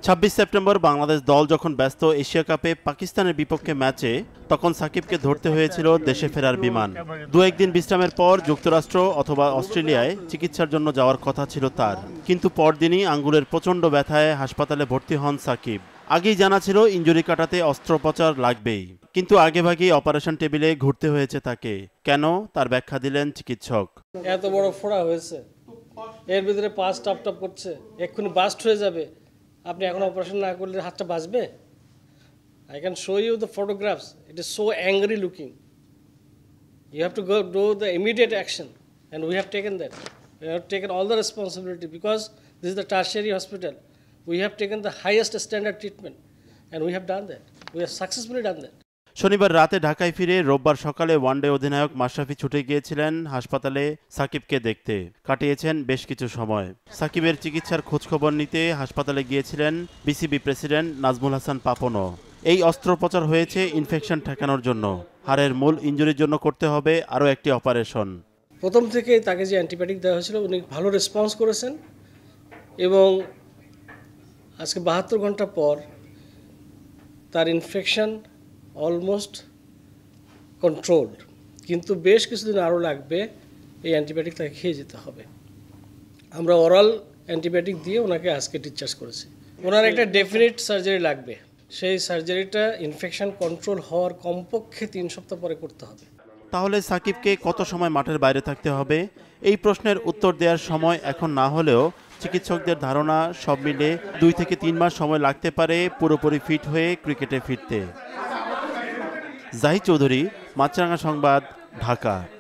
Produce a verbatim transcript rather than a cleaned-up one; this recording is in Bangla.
ছাব্বিশ সেপ্টেম্বর বাংলাদেশ দল যখন ব্যস্ত এশিয়া কাপে পাকিস্তানের বিপক্ষে ম্যাচে, তখন সাকিবকে ধরতে হয়েছিল দেশে ফেরার বিমান। দু একদিন বিশ্রামের পর যুক্তরাষ্ট্র অথবা অস্ট্রেলিয়ায় চিকিৎসার জন্য যাওয়ার কথা ছিল তার, কিন্তু পরদিনই আঙ্গুলের প্রচণ্ড ব্যথায় হাসপাতালে ভর্তি হন সাকিব। আগেই জানা ছিল ইনজুরি কাটাতে অস্ত্রোপচার লাগবেই, কিন্তু আগেভাগেই অপারেশন টেবিলে ঘুরতে হয়েছে তাকে। কেন, তার ব্যাখ্যা দিলেন চিকিৎসক। এত বড় ফোড়া হয়েছে, এর ভিতরে পাঁচ টাপ টাপ করছে, এক্ষুনি বাস্ট হয়ে যাবে। আপনি এখন অপারেশন না করলে হাতটা বাঁচবে? I can show you the photographs, it is so angry looking. You have to go do the immediate action and we have taken that. We have taken all the responsibility because this is the tertiary hospital. We have taken the highest standard treatment and we have done that. We have successfully done that. শনিবার রাতে ঢাকায় ফিরে রোববার সকালে ওয়ানডে অধিনায়ক মাশরাফি ছুটে গিয়েছিলেন হাসপাতালে সাকিবকে দেখতে। কাটিয়েছেন বেশ কিছু সময়। সাকিবের চিকিৎসার খোঁজখবর নিতে হাসপাতালে গিয়েছিলেন বিসিবি প্রেসিডেন্ট নাজমুল হাসান পাপনও। এই অস্ত্রোপচার হয়েছে ইনফেকশন ঠেকানোর জন্য। হাড়ের মূল ইনজুরির জন্য করতে হবে আরও একটি অপারেশন। প্রথম থেকে তাকে যে অ্যান্টিবায়োটিক দেওয়া হয়েছিল উনি ভালো রেসপন্স করেছেন এবং আজকে বাহাত্তর ঘন্টা পর তার ইনফেকশন অলমোস্ট কন্ট্রোলড, কিন্তু বেশ কিছুদিন আরও লাগবে। এই অ্যান্টিবায়োটিক তাকে খেয়ে যেতে হবে। আমরা ওরাল অ্যান্টিবায়োটিক দিয়ে ওনাকে আজকে ডিসচার্জ করেছি। ওনার একটা ডেফিনিট সার্জারি লাগবে। সেই সার্জারিটা ইনফেকশন কন্ট্রোল হওয়ার কমপক্ষে তিন সপ্তাহ পরে করতে হবে। তাহলে সাকিবকে কত সময় মাঠের বাইরে থাকতে হবে? এই প্রশ্নের উত্তর দেওয়ার সময় এখন না হলেও চিকিৎসকদের ধারণা সব মিলে দুই থেকে তিন মাস সময় লাগতে পারে পুরোপুরি ফিট হয়ে ক্রিকেটে ফিরতে। জাহিদ চৌধুরী, মাছরাঙা সংবাদ, ঢাকা।